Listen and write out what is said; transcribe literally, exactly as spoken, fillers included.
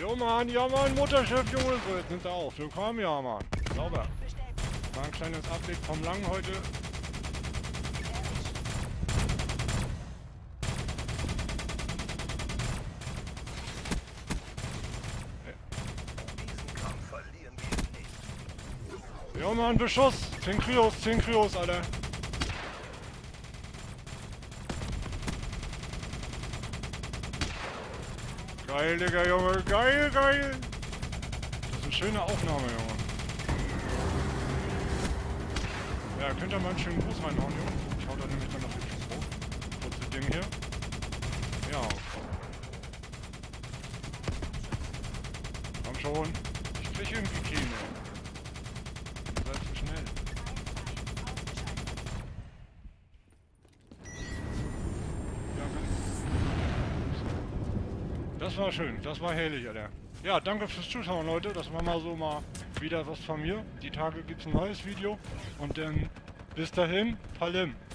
Jo Mann, ja Mann, Mutterschiff, Junge, so jetzt sind sie auf. Willkommen, ja Mann. Sauber. War ein kleines Update vom Lang heute. Jo Mann, Beschuss! zehn Kryos, zehn Kryos, Alter. Geil, Digga, Junge, geil, geil! Das ist eine schöne Aufnahme, Junge. Ja, könnt ihr mal einen schönen Gruß reinhauen, Junge? Ich hau da nämlich dann noch richtig hoch. Kurze Ding hier. Ja. Komm schon. Ich krieg irgendwie keine. Seid zu schnell. Ja, das war schön. Das war herrlich, Alter. Ja, danke fürs Zuschauen, Leute. Das war mal so mal wieder was von mir. Die Tage gibt's ein neues Video. Und dann bis dahin, Palim.